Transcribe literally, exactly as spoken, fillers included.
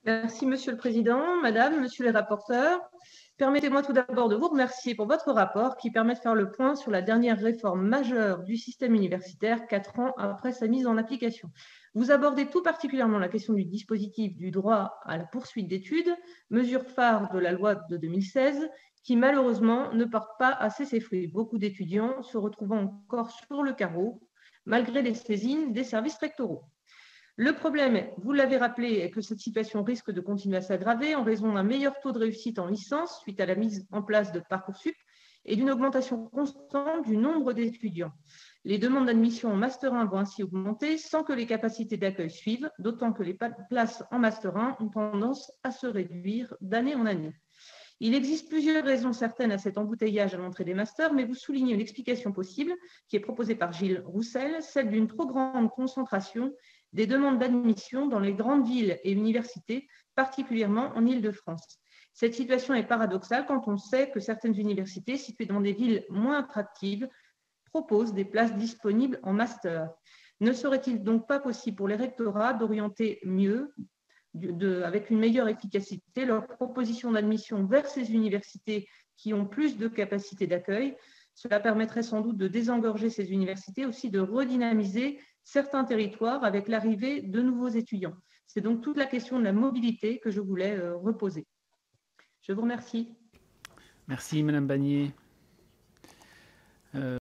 Merci Monsieur le Président, Madame, Monsieur les rapporteurs. Permettez-moi tout d'abord de vous remercier pour votre rapport qui permet de faire le point sur la dernière réforme majeure du système universitaire, quatre ans après sa mise en application. Vous abordez tout particulièrement la question du dispositif du droit à la poursuite d'études, mesure phare de la loi de deux mille seize, qui malheureusement ne porte pas assez ses fruits. Beaucoup d'étudiants se retrouvant encore sur le carreau, malgré les saisines des services rectoraux. Le problème, vous l'avez rappelé, est que cette situation risque de continuer à s'aggraver en raison d'un meilleur taux de réussite en licence suite à la mise en place de Parcoursup et d'une augmentation constante du nombre d'étudiants. Les demandes d'admission en Master un vont ainsi augmenter sans que les capacités d'accueil suivent, d'autant que les places en Master un ont tendance à se réduire d'année en année. Il existe plusieurs raisons certaines à cet embouteillage à l'entrée des masters, mais vous soulignez une explication possible qui est proposée par Gilles Roussel, celle d'une trop grande concentration des demandes d'admission dans les grandes villes et universités, particulièrement en Île-de-France. Cette situation est paradoxale quand on sait que certaines universités situées dans des villes moins attractives proposent des places disponibles en master. Ne serait-il donc pas possible pour les rectorats d'orienter mieux, de, avec une meilleure efficacité, leurs propositions d'admission vers ces universités qui ont plus de capacité d'accueil? Cela permettrait sans doute de désengorger ces universités, aussi de redynamiser certains territoires avec l'arrivée de nouveaux étudiants. C'est donc toute la question de la mobilité que je voulais euh, reposer. Je vous remercie. Merci, Madame Bagné. Euh...